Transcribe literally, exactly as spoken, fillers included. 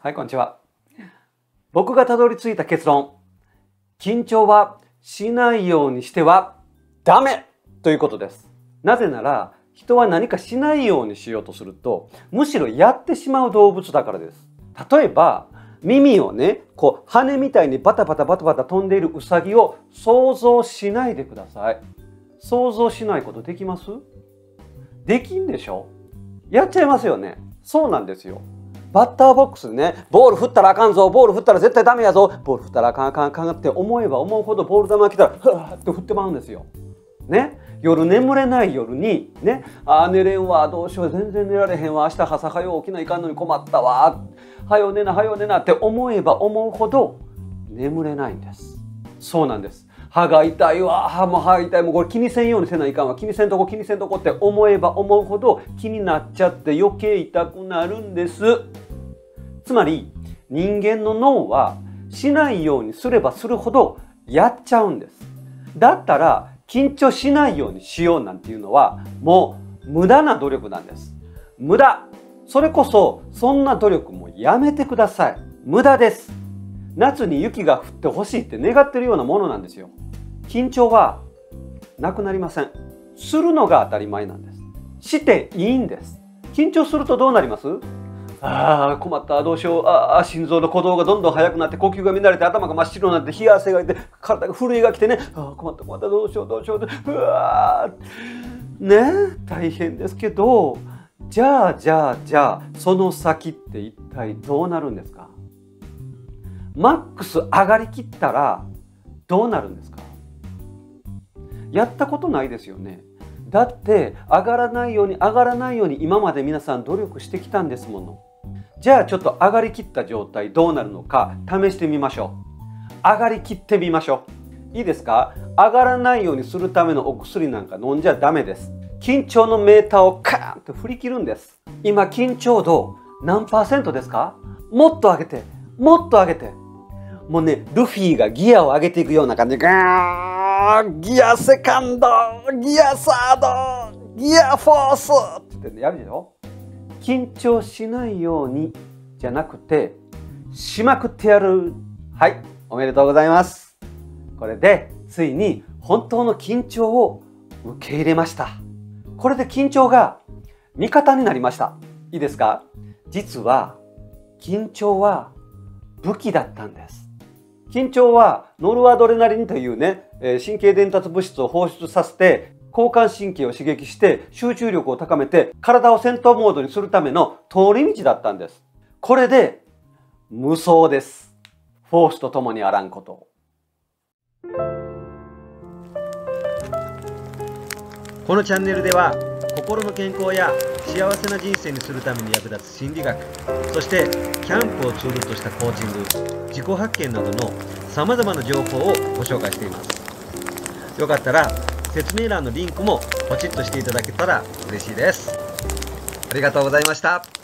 はい、こんにちは。僕がたどり着いた結論。緊張はしないようにしてはダメということです。なぜなら、人は何かしないようにしようとすると、むしろやってしまう動物だからです。例えば、耳をね、こう羽みたいにバタバタバタバタ飛んでいるウサギを想像しないでください。想像しないことできます？できんでしょ？やっちゃいますよね。そうなんですよ。バッターボックスでね、ボール振ったらあかんぞ、ボール振ったら絶対ダメやぞ、ボール振ったらあかんあかんあかんって思えば思うほどボール球が来たら、ふわーって振ってまうんですよ。ね、夜眠れない夜に、ね、あー寝れんわ、どうしよう、全然寝られへんわ、明日朝早う起きないかんのに困ったわ、はよ寝な、はよ寝なって思えば思うほど眠れないんです。そうなんです。歯が痛いわ、歯も歯痛い、もうこれ気にせんようにせないかんわ、気にせんとこ気にせんとこって思えば思うほど気になっちゃって余計痛くなるんです。つまり人間の脳はしないようにすればするほどやっちゃうんです。だったら緊張しないようにしようなんていうのはもう無駄な努力なんです。無駄。それこそそんな努力もやめてください。無駄です。夏に雪が降ってほしいって願ってるようなものなんですよ。緊張はなくなりません。するのが当たり前なんです。していいんです。緊張するとどうなります？ああ、困った、どうしよう、ああ、心臓の鼓動がどんどん速くなって、呼吸が乱れて、頭が真っ白になって、冷や汗が出て、体が震えが来てね、ああ、困った、困った、どうしよう、どうしよう、うわー、ね、大変ですけど、じゃあ、じゃあ、じゃあ、その先って一体どうなるんですか？マックス上がりきったら、どうなるんですか？やったことないですよね。だって、上がらないように、上がらないように、今まで皆さん努力してきたんですもの。じゃあちょっと上がりきった状態どうなるのか試してみましょう。上がりきってみましょう。いいですか？上がらないようにするためのお薬なんか飲んじゃダメです。緊張のメーターをカーンと振り切るんです。今緊張度何パーセントですか？もっと上げて、もっと上げて。もうね、ルフィがギアを上げていくような感じで、ガーン、ギアセカンド、ギアサード、ギアフォースって言ってやるでしょ？緊張しないようにじゃなくてしまくってやる。はい、おめでとうございます。これでついに本当の緊張を受け入れました。これで緊張が味方になりました。いいですか？実は緊張は武器だったんです。緊張はノルアドレナリンというね、神経伝達物質を放出させて交感神経を刺激して集中力を高めて体を戦闘モードにするための通り道だったんです。これで無双です。フォースと共にあらんこと。 このチャンネルでは心の健康や幸せな人生にするために役立つ心理学、そしてキャンプをツールとしたコーチング、自己発見などのさまざまな情報をご紹介しています。よかったら説明欄のリンクもポチッとしていただけたら嬉しいです。ありがとうございました。